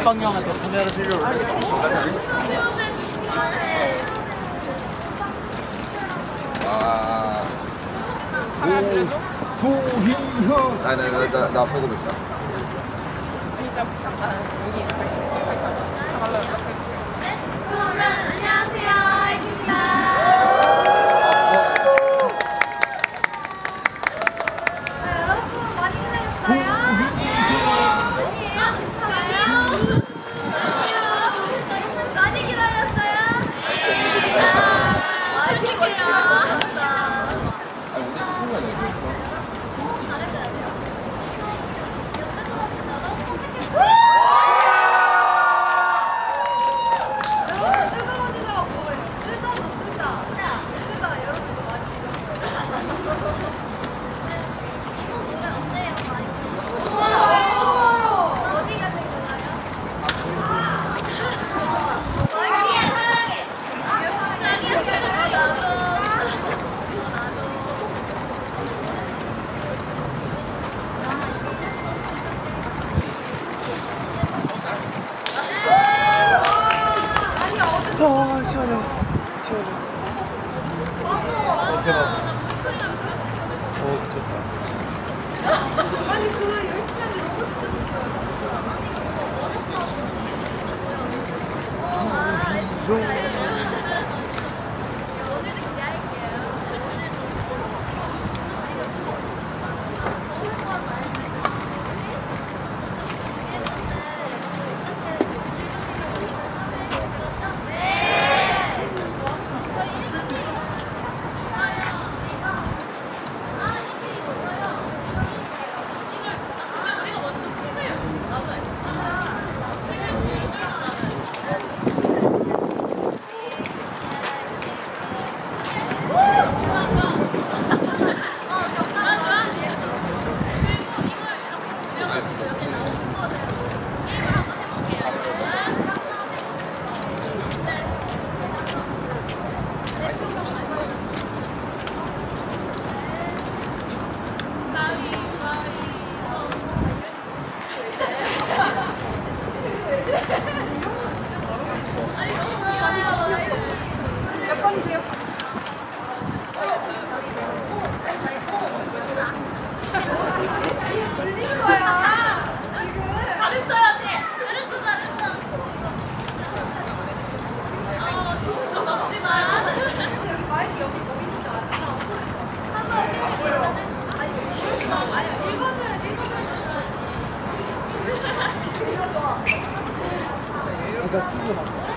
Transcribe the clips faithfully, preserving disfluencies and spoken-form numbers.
방향한테 카메라 들려올래? 아, 조희현. 아니, 나, 나, 나 보고 있다. 잠깐 여기 그러면 안녕하세요, 아이입니다. 여러분 많이 기다렸어요? 많이 기다렸어요? 많이 기다렸어요. 아, 시원해. 시원해. 어, 대박. 어, 미쳤다. 아니, 그 열심히 하는 너무 시켜줬어요. 아, 진짜요? 오늘도 기대할게요. 몇 번이세요? 돌린 거야. 잘했어야지. 잘했어, 잘했어. 어, 좋은 건 없지만. 여기 마이크 여기 뭐 있는 줄 알아? 한번 아니, 아니, 읽어줘야 읽어줘야 읽어줘. 그러니까 튀겨 막.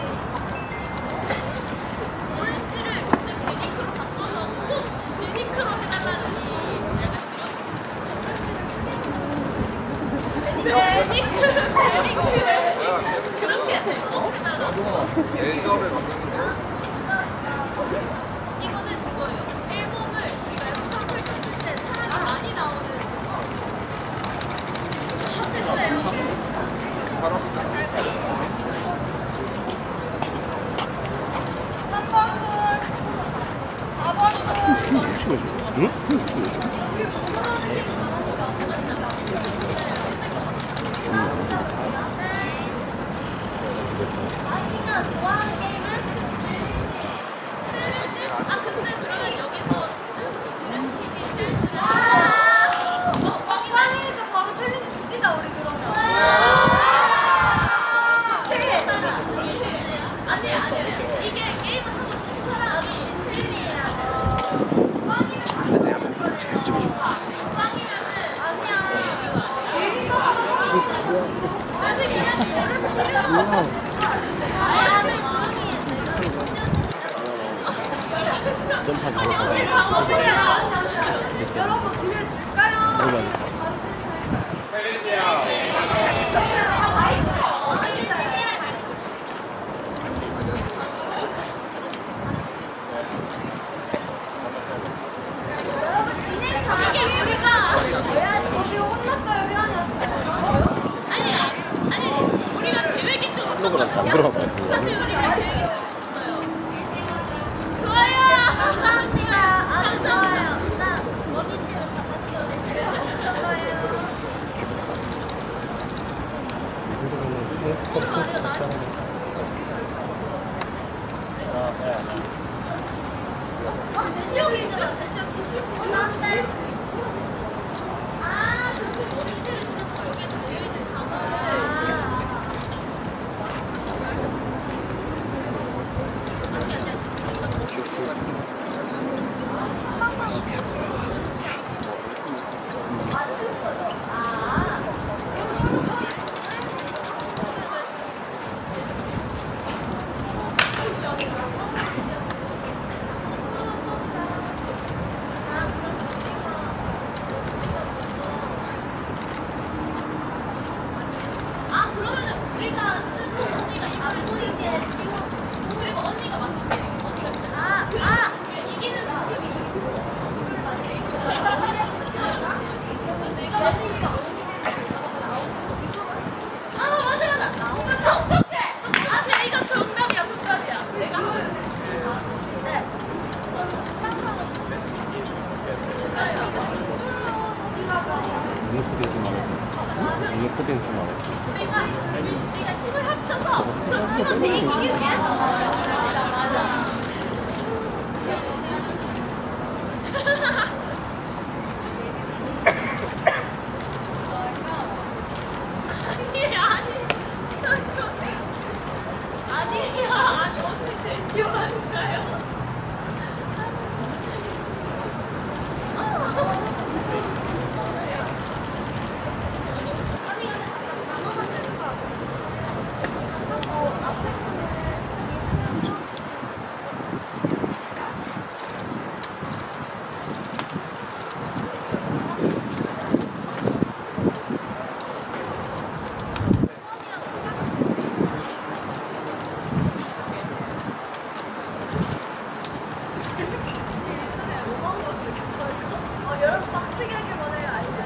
오렌지를 근데 베니크로 바꿔서 꼭 베니크로 해달라니 약간 베니크 베니크 그렇게 되고 해달라고. 애접에 바뀌는데. 이거는 그거예요. 앨범을 우리가 앨범 펼쳤을 때 사람이 많이 나오는 됐어요. 바로 응? 아이가 좋아하는 게임은? 아 근데 그러면 여기서 지름TV 아! 어, 빵이니까 바로 챌린지 죽이자 우리 그러면. 아니 아니 이게 게임을 하고 진 사람이 챌린이에요. 점프하기 어렵다. 여러분 기회 줄까요? 여러분 진행 잘하게 우리가 저 지금 혼났어요 회원이한테. 아니 아니 우리가 계획이 좀 있었거든요. 사실 우리가 계획이 좀 있었어요. 좋아요. 감사합니다. 아주 좋아요. 나 원위치로 다 다시 가볼게요. 시험이잖아. 제 시험 기출. 나한테. 아, 그 머리를 쓰고 여기도 되어 있는 가방. 아, 그러면은 우리가 쓰고 언니가 이거를 보이게 쓰고 그리고 언니가 맞추고 언니가 쓰고 아, 아! 이기는 팀이 내가 맞추니까 아, 맞아, 맞아. 어떡해! 아, 쟤 이거 정답이야, 정답이야. 내가 네. 눈 크게 좀 말했어. 눈 크게 좀 말했어. 우리가 우리, 우리가 힘을 합쳐서 저 팀한테 이기기 위해서 맞아, 맞아. 아니, 아니, 잠시만요. 아니에요, 아니, 언니 제일 시원하니까요. 어, 여러분 빡세게 하길 원해요, 아니면?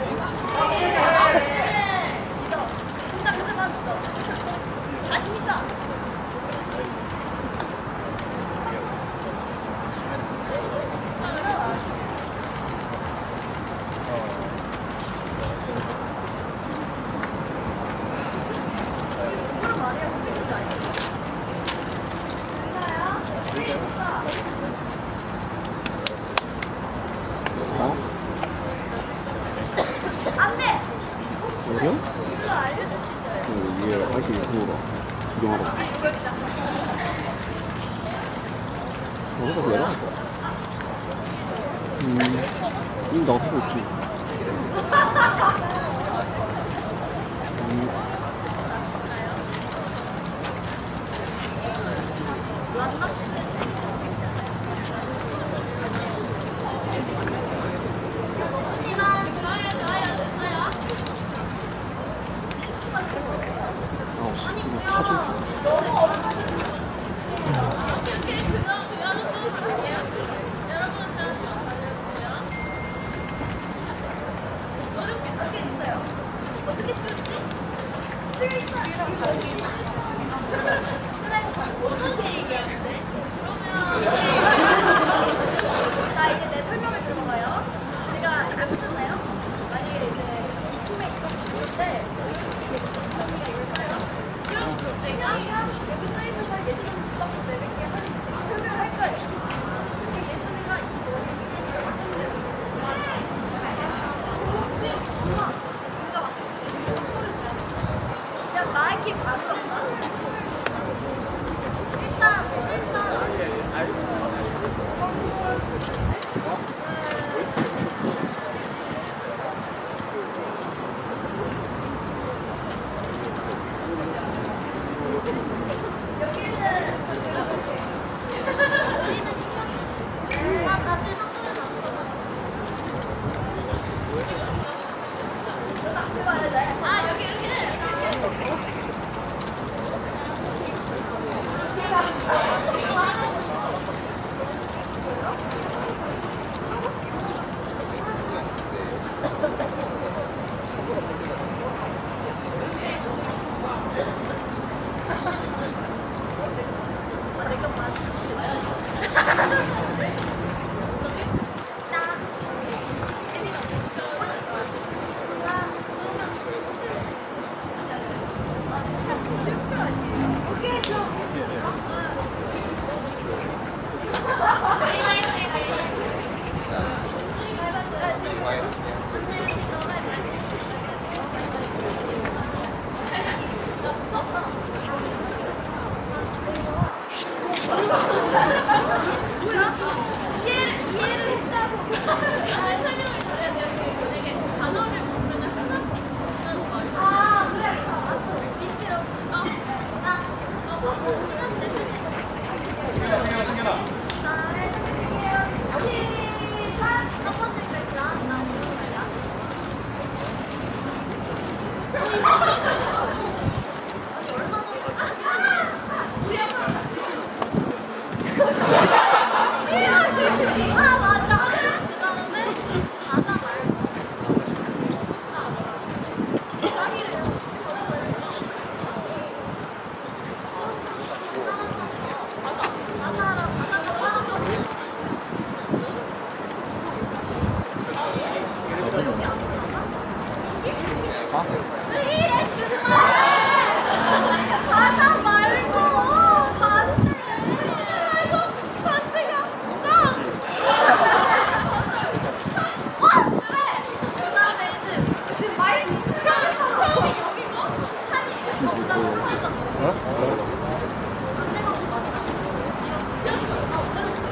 네. 믿어. 진짜 믿어봐, 믿어. 자신 있어. 그럼 말이야, 무슨 얘기인지 알겠어? 어? 안 돼! 어려? 이거 알려줄 수 있어요. 그 위에 아이템 구워라. 구경하러. 이거 진짜. 어디서 내려갈 거야? 음, 이미 나가 쓰고 있지. 음, 맞나? 좋아요, 좋아요, 됐어요. 십 초만 아, 씨. 아니, 이거 뭐야. 타줄. 너무 어렵다. 오케이, 오케이. 그거, 그거는 또 갈게요. 여러분, 저좀 알려주세요. 어렵게 어떻게 됐어요? 어떻게 씌웠지? 뭐야? 이해를 이해를 했다고. 아, 설명을 잘해야 돼. 만약에 단어를 보면 하나씩 하는 거. 아, 그래. 알았어. 미치로. 어. 자, 어, 시간 내주시면. 시간 생겨 생겨라. 자, 해주실게요. 시작. 첫 번째 글자. 나 무슨 글자? 아니, 얼마나 걸까? 우리 아빠. 아, 맞아. 그 다음에 바다 말고 짱이래요. 바다랑 바다가 사람도 여기 안 나가? 왜 이래 정말? 바다 말고 반대. 아이고 반대가 나. 어 그래. 그다음에 이제 지금 마이크 들어가서 여기가 산이. 어 그다음에 산이 있어. 반대가 맞아. 지금 아 그렇지.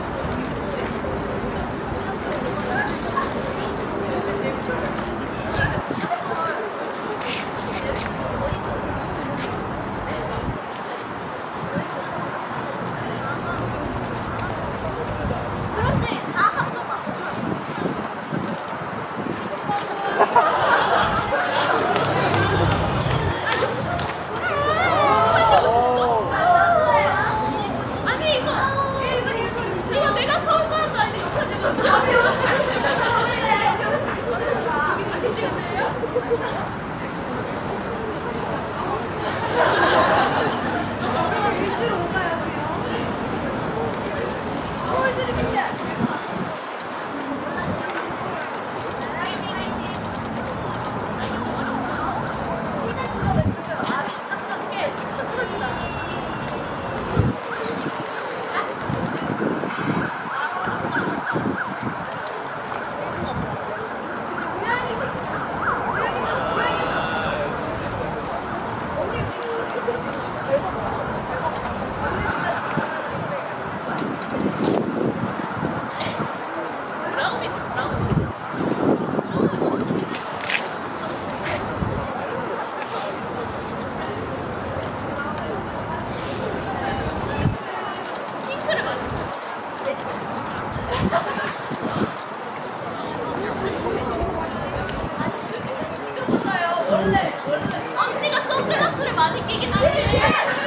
그렇지. 다 합쳐봐. 아니 이거 이거 내가 서울 사람도 아닌데 욕하는 거 일주일 온가요? 서울들이 밑에. 시대표가 외쳐요. 아, 아까 게 시청소시다. 브라우니 브라우니. 핑크를 맞는 거. 이거잖아요. 원래 원래 언니가 선글라스를 많이 끼긴 하지.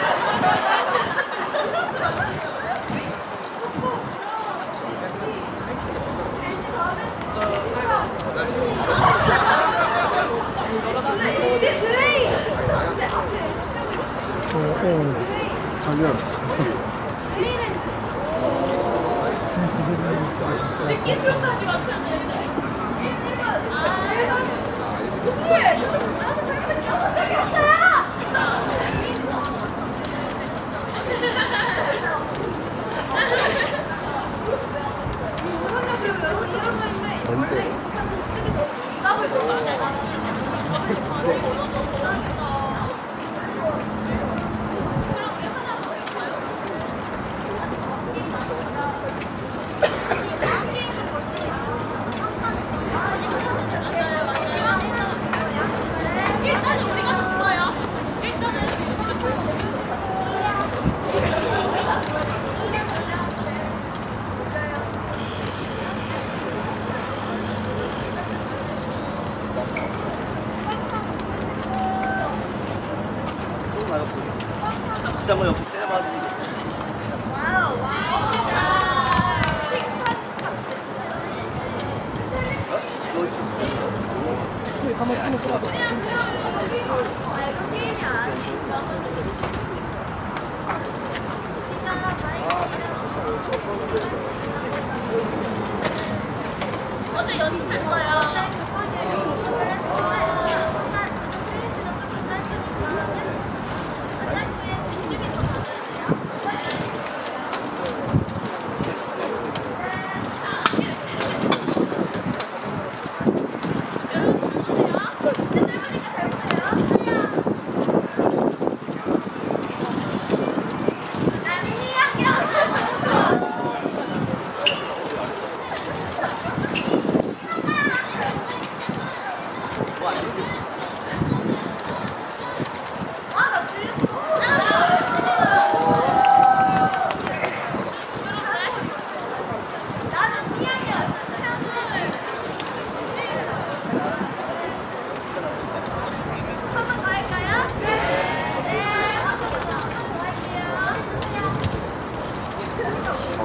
선글라스를 많이 끼. 근데 이게 그레이. 근데 앞에 어, 어, 잘 알았어. 그레이렌즈. 느낌표까지 맞춰야 돼. 아, 동물. 나도 잘생 적이 없어요. 그리고 여러분 이런 거 있는데 원래 되게 더 부담을 더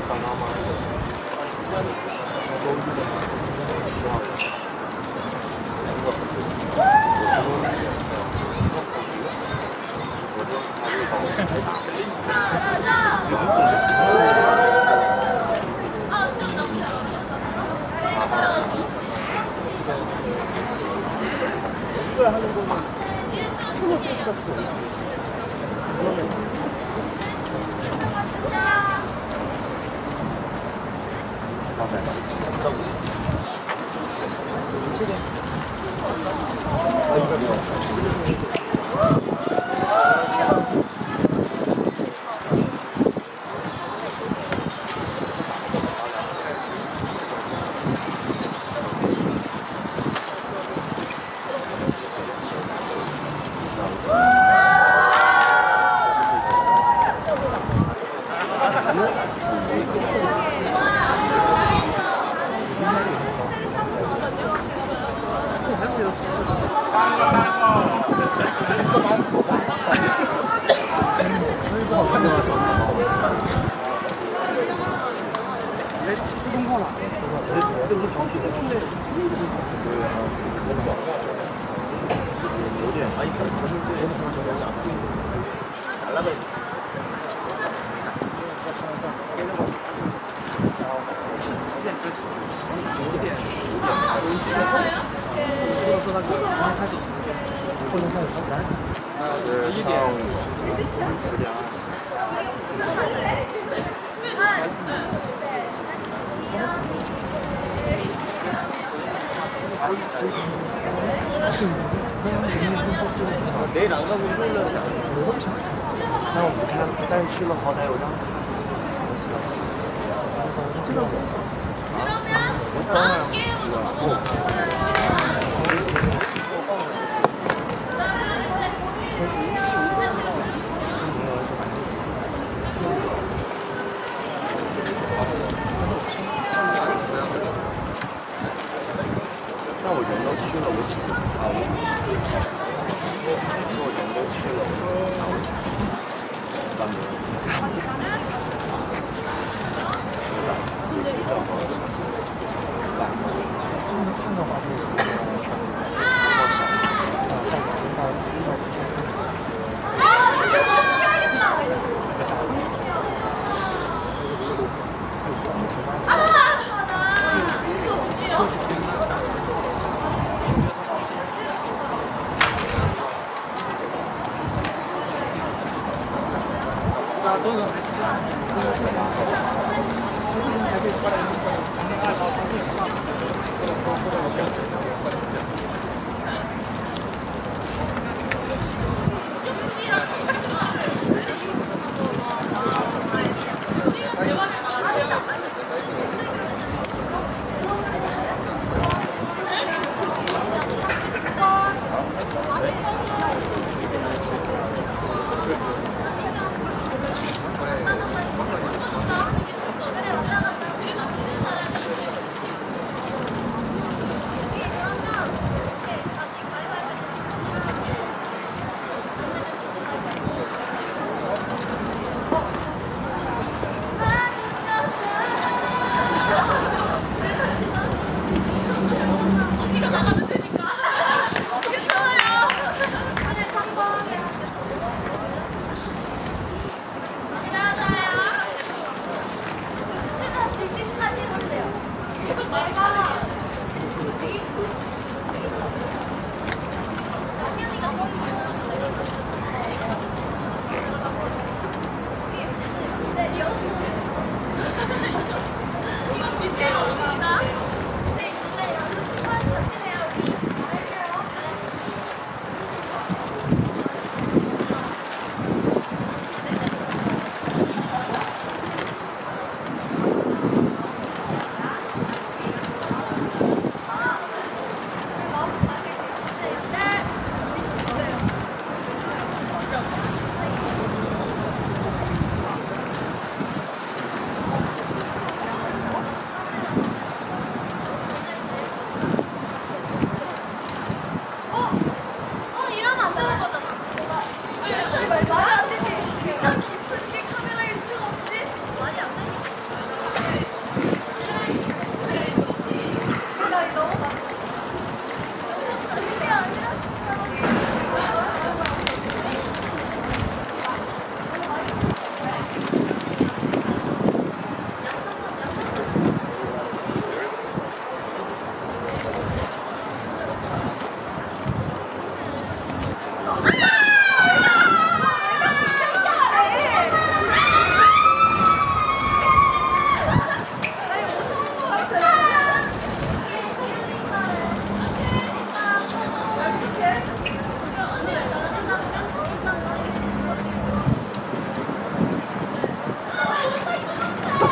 长大吗？ 내일 안 가고 일요일날 나 그냥 일단 쉬면 더 나요. 그러면 다음 게임으로 那我人都去了，我死啊！我死。我人都去了，我死。那我咱们。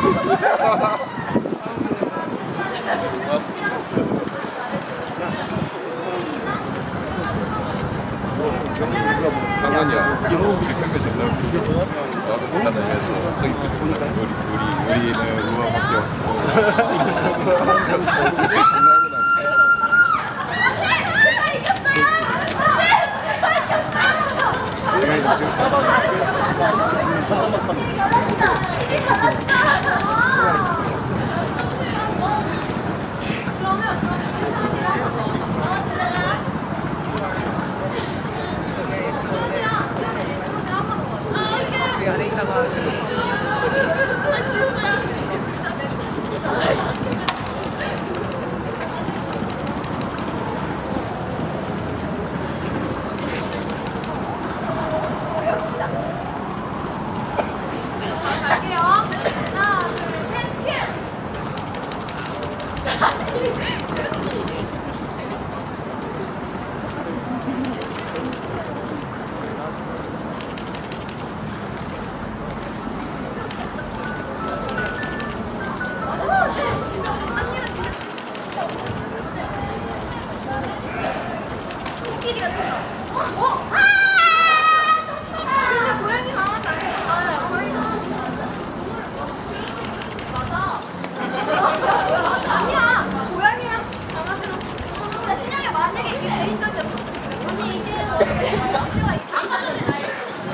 장난이야. 이런 분이 끝내줬나? 나도 몰랐으면서 저기 보니까 우리 우리 우리는 우아밖에 없어. 안에 있다가 갈게요. 하나, 둘, 셋, 큐! 코끼리가 떴어. 어? 어? 아! 근데 고양이 강아지 아니잖아. 고양이 강아지 맞아. 아니야. 고양이랑 강아지랑 근데 신영이 만약에 이게 개인적이었어. 언니 이게 신영아 이게 장난이 나이.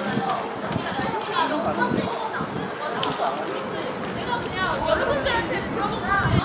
내가 그냥 여러분들한테 물어본 거야.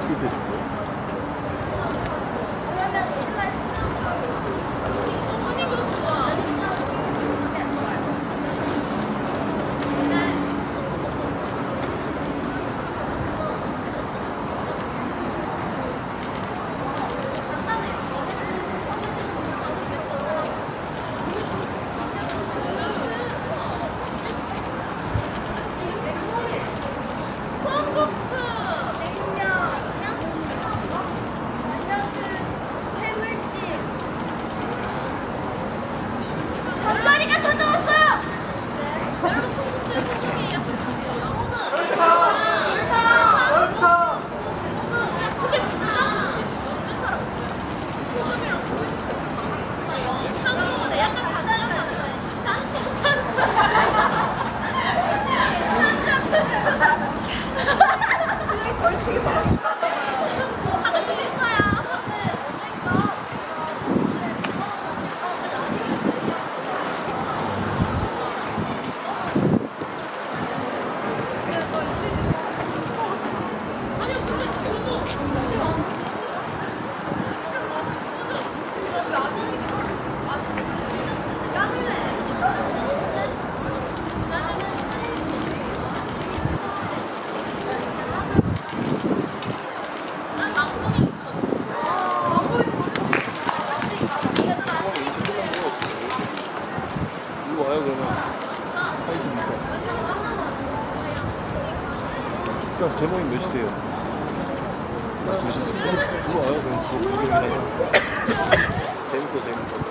오프닝으로 좋아. 콩국수. 냉면. 완전 그 해물찜. 전설이가 찾아왔어요. 네. 여러분 콩국수의 호동이에요. 근데 진짜 무슨 사람? 호동이랑 보시죠. 한국은 약간 다르잖아요. 딴짠 딴짠. 벌칙이 뭐야? 하고 싶어요. 아니요, 근데 저도 이거 와요 그러면. 그럼 제목이 몇 시대요? 두 시. 이거 와요 그럼 그거 구경이라도. 재밌어 재밌어.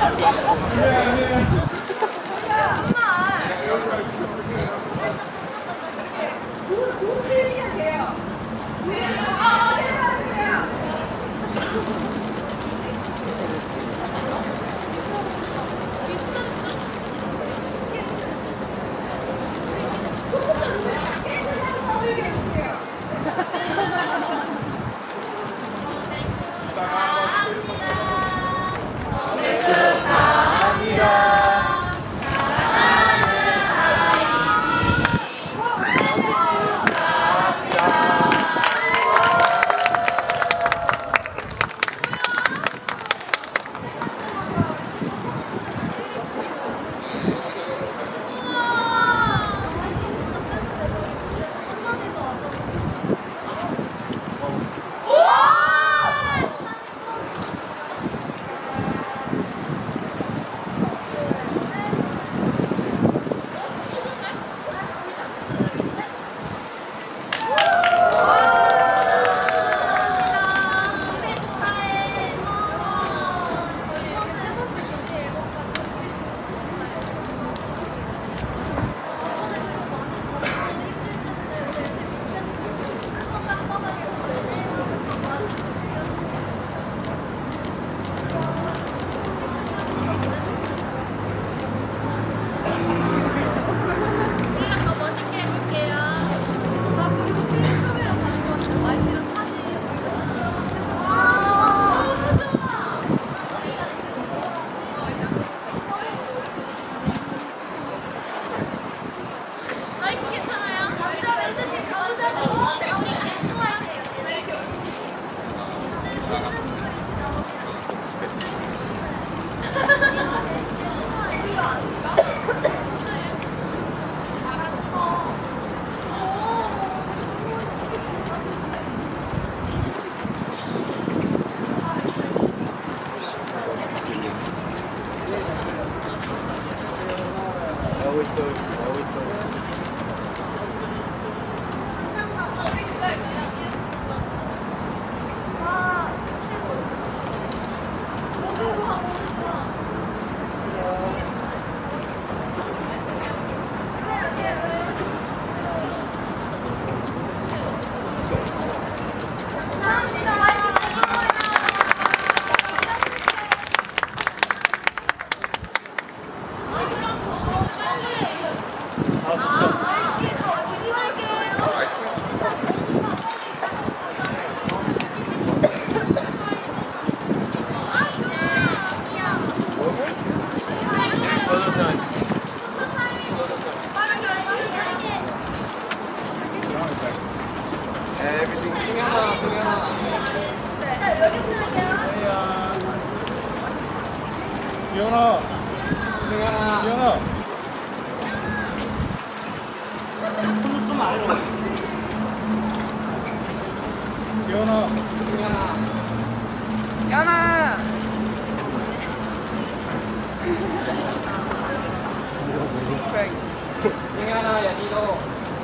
Always those, always those. 기현아, 기현아. 좀 아래로. 기현아. 연아! 연아, 야, 니도.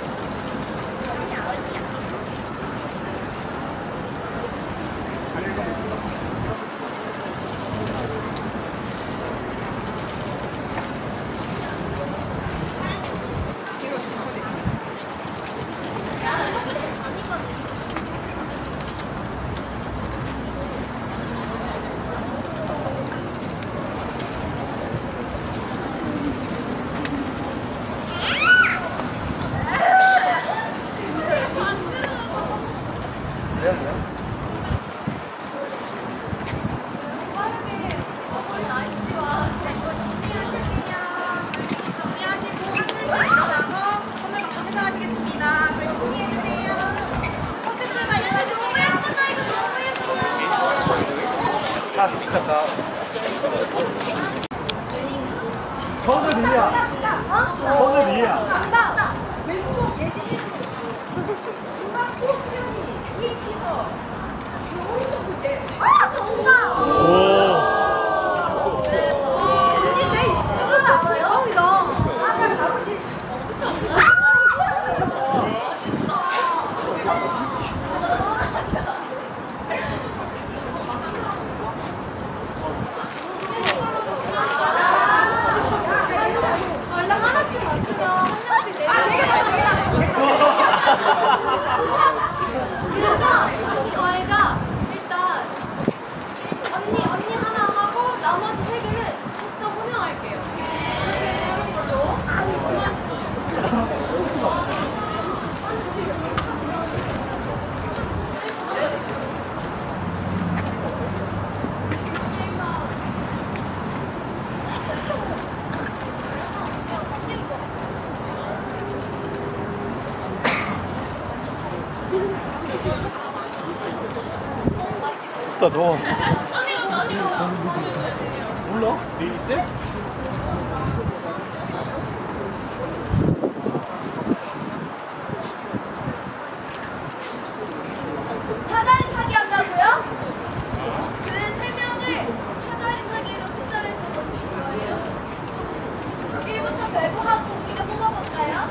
건우리야. 건우리야. 왼쪽 예진이 중간 코수영이 이기서 오른쪽 그게 아 정답 오. 언니 내 입술을 알아요? 이거 아까 바로 지 멋있어 덥다 더워. 언니가 맞아. 몰라? 내일 때? 사다리 타기 한다고요? 그 세 명을 사다리 타기로 숫자를 적어주실 거예요. 일부터 배고 하고 우리가 뽑아볼까요?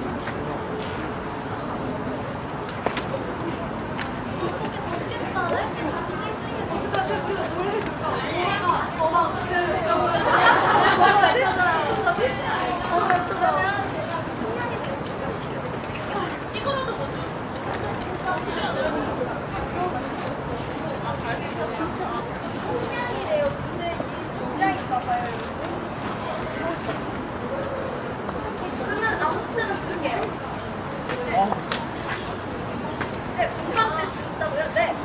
이게 멋있겠다. 이렇게 다시 쌩쌩이 어떡하지? 우리가 뭘 해줄까? 어, 그래. 어떡하지? 어떡하지? 이거라도 뭐지? 성향이래요. 근데 이 등장인가 봐요. 그러면 아무 숫자나 부를게요. 네. 네, 공감 때 주겠다고요? 네.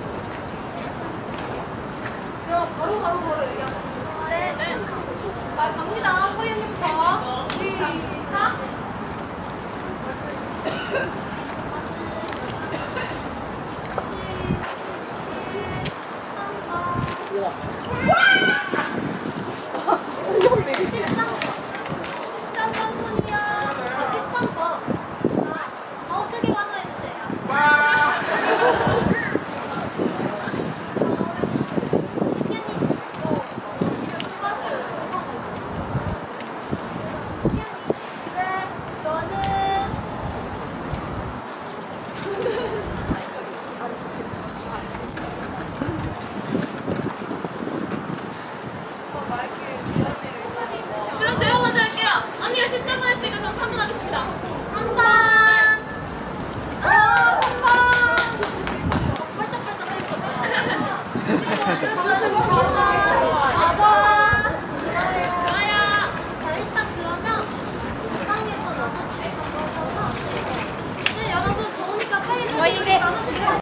그럼 바로 바로 바로 얘기하자. 네, 네. 아, 갑니다. 서희 언니부터. 시작. 십삼 번 손이요. 아, 십삼 번. 더 크게 환호해주세요. 네, 저는 그럼 제가 먼저 할게요. 언니가 십삼 번 했으니까 전 삼 번 하겠습니다. 삼 번. 어, 삼 번. 어, 반짝반짝 할 것 같아요.